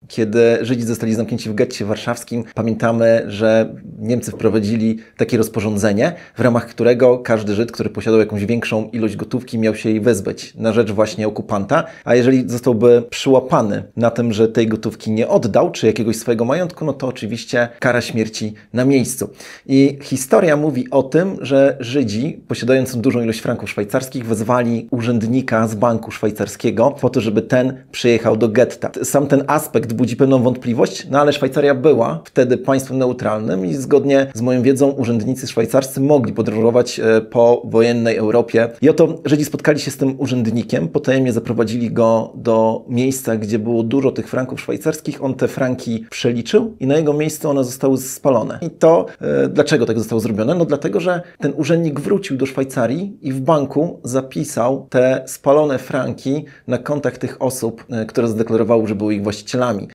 Kiedy Żydzi zostali zamknięci w getcie warszawskim, pamiętamy, że Niemcy wprowadzili takie rozporządzenie, w ramach którego każdy Żyd, który posiadał jakąś większą ilość gotówki, miał się jej wyzbyć na rzecz właśnie okupanta, a jeżeli zostałby przyłapany na tym, że tej gotówki nie oddał, czy jakiegoś swojego majątku, no to oczywiście kara śmierci na miejscu. I historia mówi o tym, że Żydzi, posiadając dużą ilość franków szwajcarskich, wezwali urzędnika z banku szwajcarskiego po to, żeby ten przyjechał do getta. Sam ten aspekt budzi pewną wątpliwość, no ale Szwajcaria była wtedy państwem neutralnym i zgodnie z moją wiedzą urzędnicy szwajcarscy mogli podróżować po wojennej Europie. I oto Żydzi spotkali się z tym urzędnikiem, potajemnie zaprowadzili go do miejsca, gdzie było dużo tych franków szwajcarskich. On te franki przeliczył i na jego miejscu one zostały spalone. I to dlaczego tak zostało zrobione? No dlatego, że ten urzędnik wrócił do Szwajcarii i w banku zapisał te spalone franki na kontach tych osób, które zadeklarowały, że były ich właścicielami.